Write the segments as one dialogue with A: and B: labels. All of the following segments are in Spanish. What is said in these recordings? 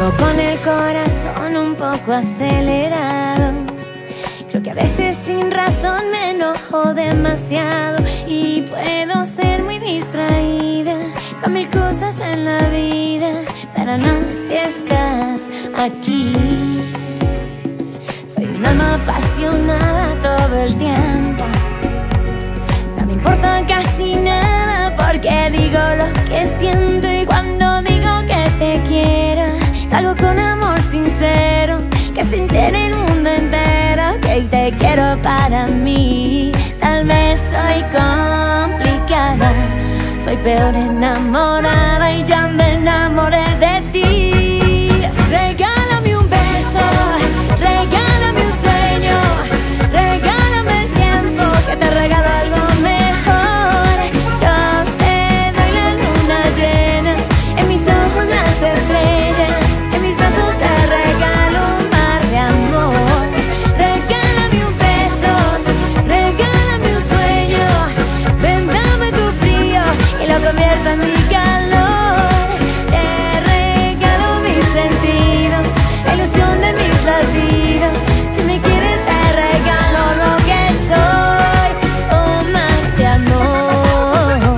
A: Ando con el corazón un poco acelerado. Creo que a veces sin razón me enojo demasiado y puedo ser muy distraída con mil cosas en la vida, pero no si estás aquí. Soy un alma apasionada todo el tiempo. No me importa casi nada porque digo lo que siento, y cuando digo que te quiero, lo hago con amor sincero, que se entere el mundo entero que te quiero para mí. Tal vez soy complicada, soy peor enamorada y ya me enamoré de ti. Regálame un beso, regálame un sueño, regálame el tiempo, que te regalo algo mejor. Yo te doy la luna llena, en mis ojos las estrellas, en mis brazos te regalo un mar de amor. Regálame un beso, regálame un sueño, ven dame tu frío y lo convierto en mi calor. Te regalo mis sentidos, la ilusión de mis latidos. Si me quieres te regalo lo que soy, un mar de amor.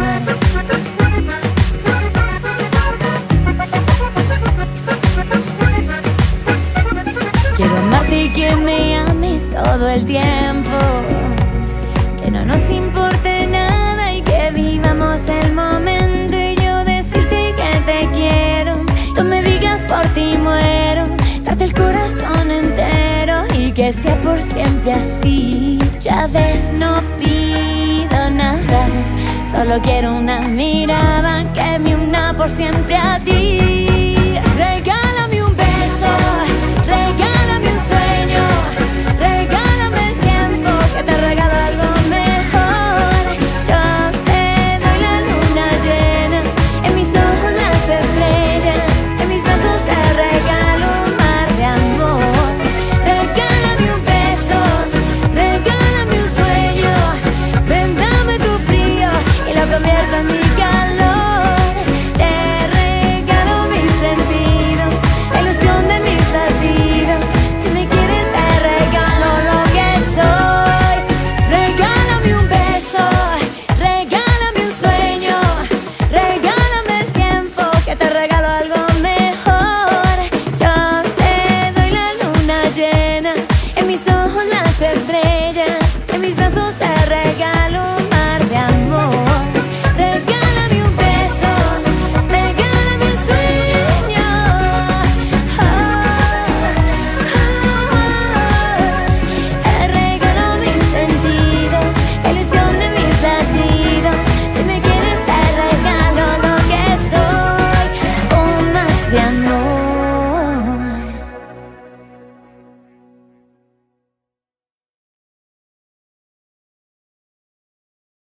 A: Quiero amarte y que me ames todo el tiempo, que no nos importe nada y que vivamos el momento, y yo decirte que te quiero, tú me digas por ti muero, darte el corazón entero y que sea por siempre así. Ya ves, no pido nada, solo quiero una mirada